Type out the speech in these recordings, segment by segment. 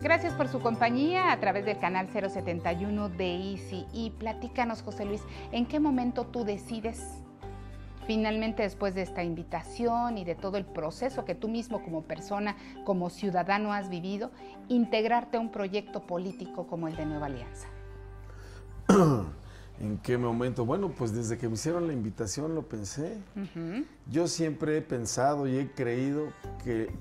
gracias por su compañía a través del canal 071 de Easy. Y platícanos, José Luis, ¿en qué momento tú decides, finalmente, después de esta invitación y de todo el proceso que tú mismo como persona, como ciudadano has vivido, integrarte a un proyecto político como el de Nueva Alianza? ¿En qué momento? Bueno, pues desde que me hicieron la invitación lo pensé. Yo siempre he pensado y he creído que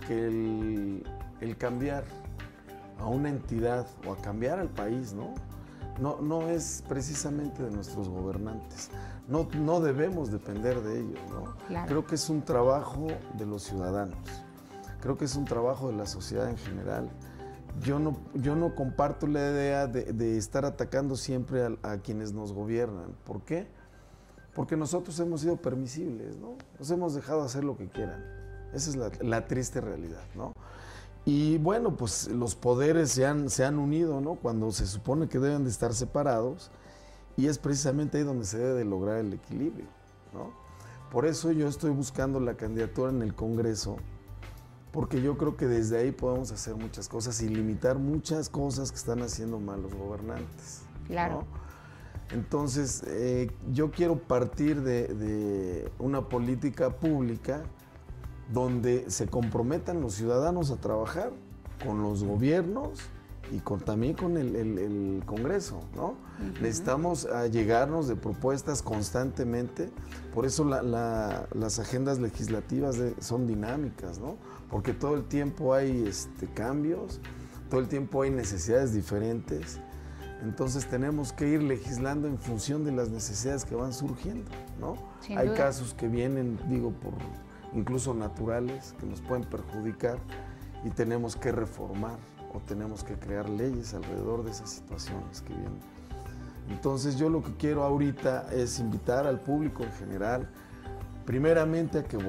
el cambiar a una entidad o a cambiar al país, no es precisamente de nuestros gobernantes. No debemos depender de ellos, ¿no? Claro. Creo que es un trabajo de los ciudadanos. Creo que es un trabajo de la sociedad en general. Yo no comparto la idea de estar atacando siempre a quienes nos gobiernan. ¿Por qué? Porque nosotros hemos sido permisibles, ¿no? Nos hemos dejado hacer lo que quieran. Esa es la triste realidad, ¿no? Y bueno, pues los poderes se han unido, ¿no? Cuando se supone que deben de estar separados, y es precisamente ahí donde se debe de lograr el equilibrio, ¿no? Por eso yo estoy buscando la candidatura en el Congreso, porque yo creo que desde ahí podemos hacer muchas cosas y limitar muchas cosas que están haciendo mal los gobernantes. Claro. ¿No? Entonces, yo quiero partir de una política pública donde se comprometan los ciudadanos a trabajar con los gobiernos y también con el Congreso, ¿no? Necesitamos llegarnos de propuestas constantemente, por eso las agendas legislativas son dinámicas, ¿no? Porque todo el tiempo hay cambios, todo el tiempo hay necesidades diferentes, entonces tenemos que ir legislando en función de las necesidades que van surgiendo, ¿no? Hay casos que vienen, por incluso naturales, que nos pueden perjudicar y tenemos que reformar o tenemos que crear leyes alrededor de esas situaciones que vienen. Entonces yo lo que quiero ahorita es invitar al público en general, primeramente a que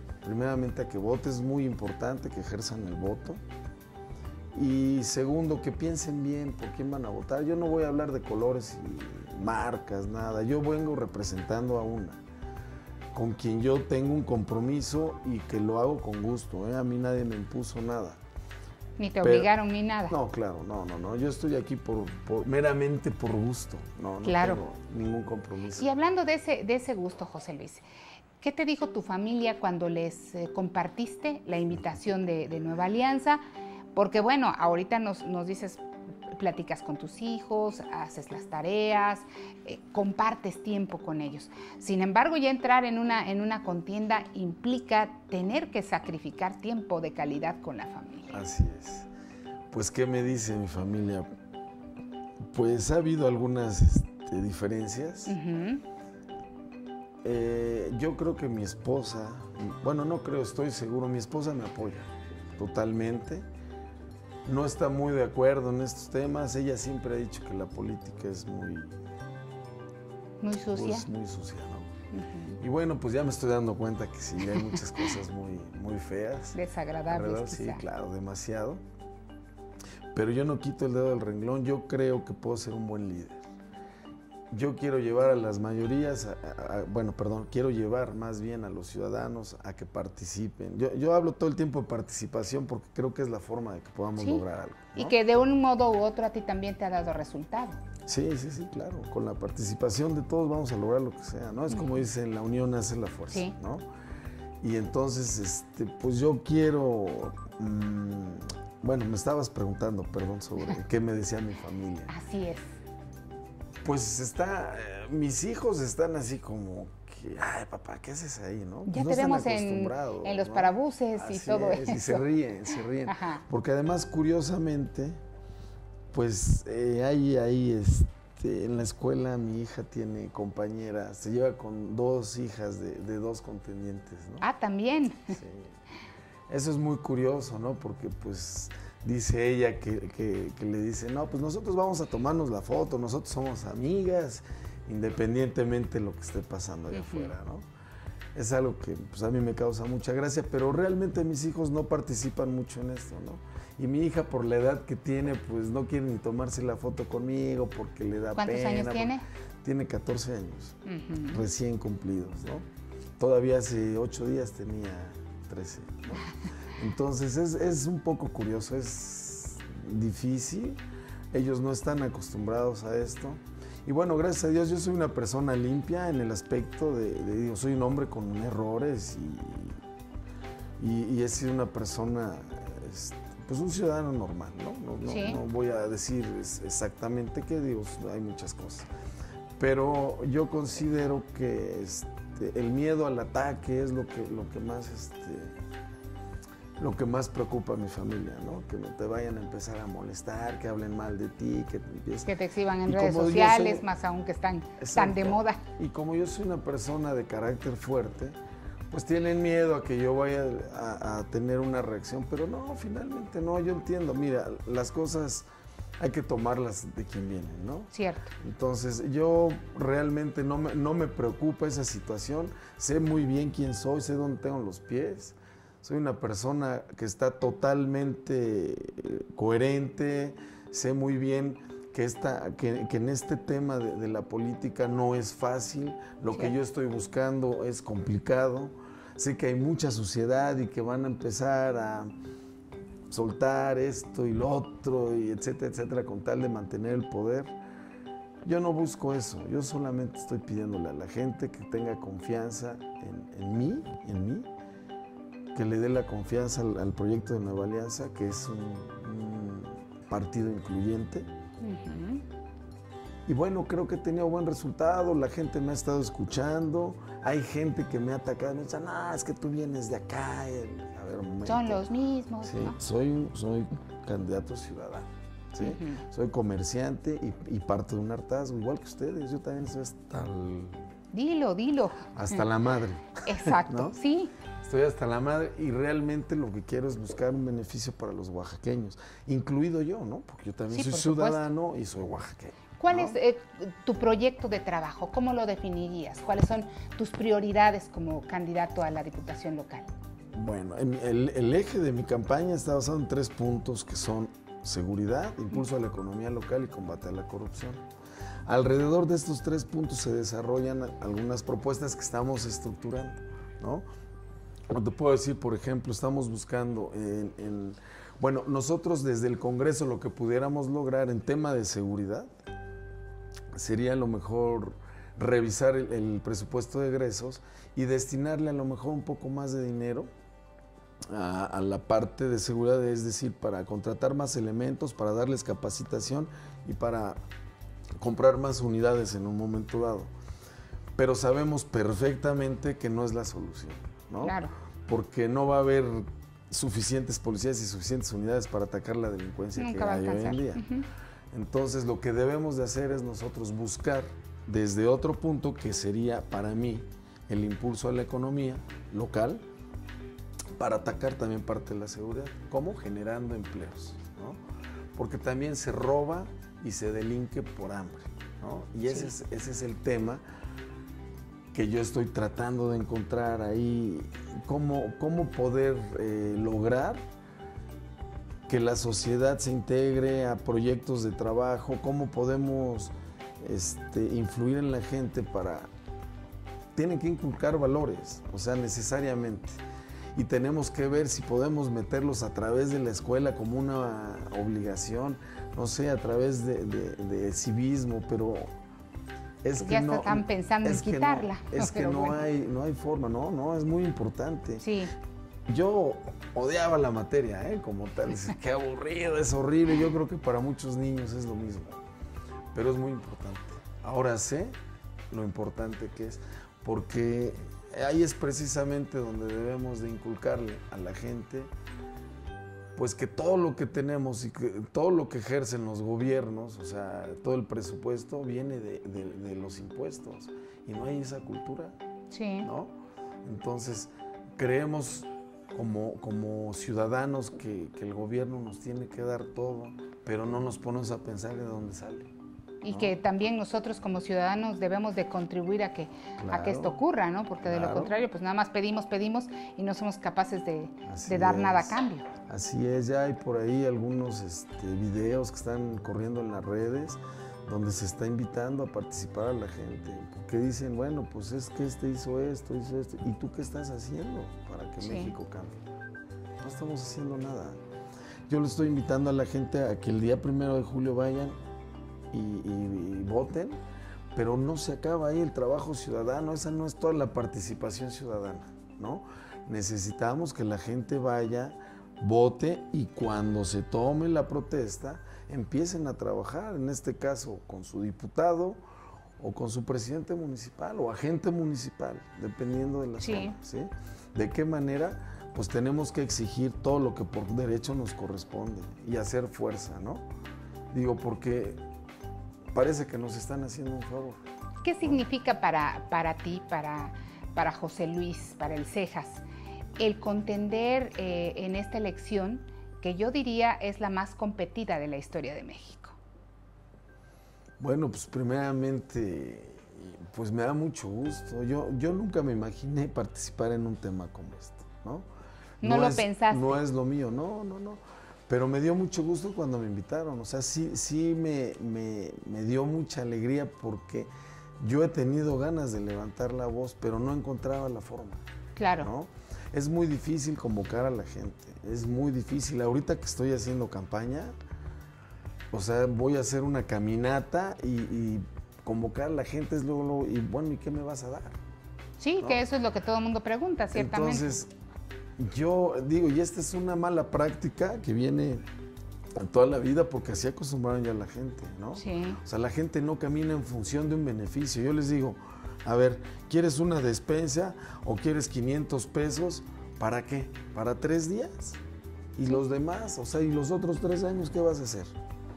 vote, es muy importante que ejerzan el voto, y segundo, que piensen bien por quién van a votar. Yo no voy a hablar de colores y marcas, nada, yo vengo representando a una, con quien yo tengo un compromiso y que lo hago con gusto, a mí nadie me impuso nada. Ni te obligaron ni nada. No, claro, no. Yo estoy aquí meramente por gusto. No tengo ningún compromiso. Y hablando de ese gusto, José Luis, ¿qué te dijo tu familia cuando les compartiste la invitación de Nueva Alianza? Porque bueno, ahorita nos dices, platicas con tus hijos, haces las tareas, compartes tiempo con ellos. Sin embargo, ya entrar en una contienda implica tener que sacrificar tiempo de calidad con la familia. Así es. Pues, ¿qué me dice mi familia? Pues ha habido algunas diferencias. Yo creo que mi esposa, estoy seguro, mi esposa me apoya totalmente. No está muy de acuerdo en estos temas. Ella siempre ha dicho que la política es muy sucia. Pues, muy sucia, ¿no? Y bueno, pues ya me estoy dando cuenta que sí, hay muchas cosas muy feas. Desagradables, sí, quizá. claro, demasiado. Pero yo no quito el dedo del renglón. Yo creo que puedo ser un buen líder. Yo quiero llevar a las mayorías, quiero llevar más bien a los ciudadanos a que participen. Yo hablo todo el tiempo de participación porque creo que es la forma de que podamos lograr algo, ¿no? Y que de un modo u otro a ti también te ha dado resultado. Sí, claro. Con la participación de todos vamos a lograr lo que sea, ¿no? Es como dicen, la unión hace la fuerza, ¿no? Y entonces, pues yo quiero... me estabas preguntando, sobre qué me decía mi familia. Así es. Pues mis hijos están así como que, ay, papá, ¿qué haces ahí, no? Ya pues te no vemos en los parabuses y todo eso. Y se ríen. Ajá. Porque además, curiosamente, pues ahí en la escuela mi hija tiene compañeras, se lleva con dos hijas de dos contendientes, ¿no? Ah, también. Sí. Eso es muy curioso, ¿no? Porque pues... Dice ella que le dice, no, pues nosotros vamos a tomarnos la foto, nosotros somos amigas, independientemente de lo que esté pasando allá afuera, ¿no? Es algo que pues, a mí me causa mucha gracia, pero realmente mis hijos no participan mucho en esto, ¿no? Y mi hija, por la edad que tiene, pues no quiere ni tomarse la foto conmigo porque le da pena. ¿Cuántos años tiene? Tiene 14 años, recién cumplidos, ¿no? Todavía hace 8 días tenía 13, ¿no? Entonces es un poco curioso, difícil, ellos no están acostumbrados a esto. Y bueno, gracias a Dios yo soy una persona limpia en el aspecto de soy un hombre con errores y he sido una persona, pues un ciudadano normal, ¿no? Sí. No voy a decir exactamente qué, digo, hay muchas cosas. Pero yo considero que el miedo al ataque es lo que más preocupa a mi familia, ¿no? Que no te vayan a empezar a molestar, que hablen mal de ti, que te exhiban en redes sociales, más aún que están tan de moda. Y como yo soy una persona de carácter fuerte, pues tienen miedo a que yo vaya a tener una reacción, pero no, finalmente no, yo entiendo, mira, las cosas hay que tomarlas de quien vienen, ¿no? Cierto. Entonces, yo realmente no me preocupa esa situación, sé muy bien quién soy, sé dónde tengo los pies, soy una persona que está totalmente coherente, sé muy bien que en este tema de la política no es fácil, lo que yo estoy buscando es complicado, sé que hay mucha suciedad y que van a empezar a soltar esto y lo otro, y etcétera, etcétera, con tal de mantener el poder. Yo no busco eso, yo solamente estoy pidiéndole a la gente que tenga confianza en mí, que le dé la confianza al proyecto de Nueva Alianza, que es un partido incluyente. Y bueno, creo que he tenido buen resultado, la gente me ha estado escuchando, hay gente que me ha atacado, me dicen, es que tú vienes de acá. A ver, un momento. Son los mismos. Sí, ¿no? soy candidato ciudadano, ¿sí? Soy comerciante y parto de un hartazgo, igual que ustedes, yo también soy Dilo. hasta la madre. Exacto, ¿no? sí. Estoy hasta la madre y realmente lo que quiero es buscar un beneficio para los oaxaqueños, incluido yo, ¿no? Porque yo también soy ciudadano y soy oaxaqueño. ¿Cuál es tu proyecto de trabajo? ¿Cómo lo definirías? ¿Cuáles son tus prioridades como candidato a la Diputación local? Bueno, el eje de mi campaña está basado en 3 puntos que son seguridad, impulso a la economía local y combate a la corrupción. Alrededor de estos 3 puntos se desarrollan algunas propuestas que estamos estructurando, ¿no? Te puedo decir, por ejemplo, estamos buscando bueno, nosotros desde el Congreso lo que pudiéramos lograr en tema de seguridad sería a lo mejor revisar el presupuesto de egresos y destinarle a lo mejor un poco más de dinero a la parte de seguridad, es decir, para contratar más elementos, para darles capacitación y para comprar más unidades en un momento dado. Pero sabemos perfectamente que no es la solución, ¿no? Claro. Porque no va a haber suficientes policías y suficientes unidades para atacar la delincuencia que hay hoy en día. Entonces, lo que debemos de hacer es nosotros buscar desde otro punto que sería para mí el impulso a la economía local para atacar también parte de la seguridad. ¿Cómo? Generando empleos, ¿no? Porque también se roba y se delinque por hambre, ¿no? Y ese es el tema que yo estoy tratando de encontrar ahí, cómo poder lograr que la sociedad se integre a proyectos de trabajo, cómo podemos influir en la gente tienen que inculcar valores, o sea, necesariamente. Y tenemos que ver si podemos meterlos a través de la escuela como una obligación, no sé, a través de civismo, pero es que ya no, están pensando en quitarla. Es que no hay forma, no, es muy importante. Sí. Yo odiaba la materia, como tal, qué aburrido, es horrible, yo creo que para muchos niños es lo mismo, pero es muy importante. Ahora sé lo importante que es, porque ahí es precisamente donde debemos de inculcarle a la gente, pues que todo lo que tenemos y que todo lo que ejercen los gobiernos, o sea, todo el presupuesto viene de los impuestos y no hay esa cultura, sí, ¿no? Entonces, creemos como ciudadanos que el gobierno nos tiene que dar todo, pero no nos ponemos a pensar de dónde sale. Y que también nosotros como ciudadanos debemos de contribuir a que esto ocurra, ¿no? Porque de lo contrario, pues nada más pedimos y no somos capaces de dar nada a cambio. Así es, ya hay por ahí algunos videos que están corriendo en las redes donde se está invitando a participar a la gente, porque dicen, bueno, pues es que hizo esto, ¿y tú qué estás haciendo para que México cambie? No estamos haciendo nada. Yo le estoy invitando a la gente a que el día 1 de julio vayan y voten, pero no se acaba ahí el trabajo ciudadano, esa no es toda la participación ciudadana, ¿no? Necesitamos que la gente vaya, vote y cuando se tome la protesta empiecen a trabajar, en este caso con su diputado o con su presidente municipal o agente municipal, dependiendo de la zona, ¿sí? ¿De qué manera? Pues tenemos que exigir todo lo que por derecho nos corresponde y hacer fuerza, ¿no? Digo, porque parece que nos están haciendo un favor. ¿Qué significa para ti, para José Luis, para el Cejas, el contender en esta elección que yo diría es la más competida de la historia de México? Bueno, pues primeramente, pues me da mucho gusto. Yo nunca me imaginé participar en un tema como este, ¿no? ¿No lo pensaste? No es lo mío, no. Pero me dio mucho gusto cuando me invitaron. O sea, sí me dio mucha alegría porque yo he tenido ganas de levantar la voz, pero no encontraba la forma. Claro. ¿No? Es muy difícil convocar a la gente, es muy difícil. Ahorita que estoy haciendo campaña, o sea, voy a hacer una caminata y convocar a la gente es luego, y bueno, ¿y qué me vas a dar? Sí, ¿no? Que eso es lo que todo el mundo pregunta, ciertamente. Entonces, yo digo, y esta es una mala práctica que viene toda la vida porque así acostumbraron ya a la gente, ¿no? Sí. O sea, la gente no camina en función de un beneficio. Yo les digo, a ver, ¿quieres una despensa o quieres 500 pesos? ¿Para qué? ¿Para 3 días? ¿Y los demás? O sea, ¿y los otros 3 años qué vas a hacer?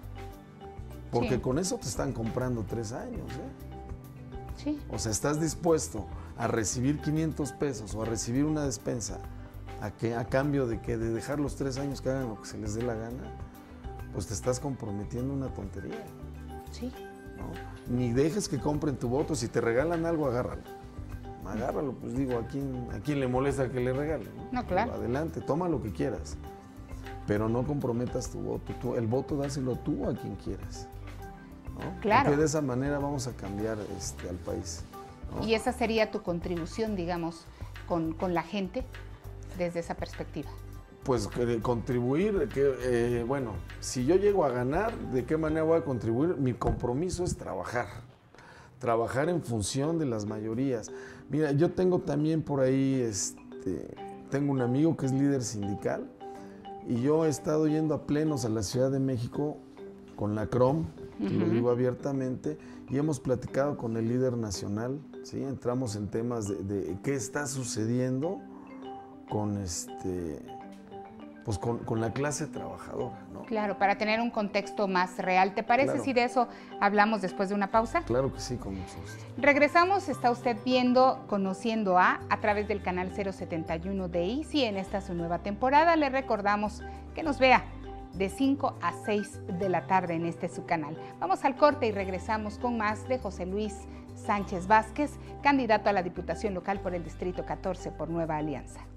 Porque con eso te están comprando 3 años, ¿eh? Sí. O sea, ¿estás dispuesto a recibir 500 pesos o a recibir una despensa a cambio de que de dejar los 3 años que hagan lo que se les dé la gana? Pues te estás comprometiendo una tontería. Sí. ¿No? Ni dejes que compren tu voto. Si te regalan algo, agárralo. Agárralo, pues digo, ¿a quién le molesta que le regalen? No, claro. Adelante, toma lo que quieras. Pero no comprometas tu voto. El voto dáselo tú a quien quieras, ¿no? Claro. Porque de esa manera vamos a cambiar al país, ¿no? Y esa sería tu contribución, digamos, con la gente desde esa perspectiva. Pues contribuir, bueno, si yo llego a ganar, ¿de qué manera voy a contribuir? Mi compromiso es trabajar en función de las mayorías. Mira, yo tengo también por ahí, tengo un amigo que es líder sindical y yo he estado yendo a plenos a la Ciudad de México con la CROM, que lo digo abiertamente, y hemos platicado con el líder nacional, ¿sí? Entramos en temas de qué está sucediendo con pues con la clase trabajadora, ¿no? Claro, para tener un contexto más real. ¿Te parece Claro. si de eso hablamos después de una pausa? Claro que sí, con mucho gusto. Regresamos, está usted viendo Conociendo a través del canal 071 de Easy en esta su nueva temporada. Le recordamos que nos vea de 5 a 6 de la tarde en su canal. Vamos al corte y regresamos con más de José Luis Sánchez Vázquez, candidato a la Diputación Local por el Distrito 14 por Nueva Alianza.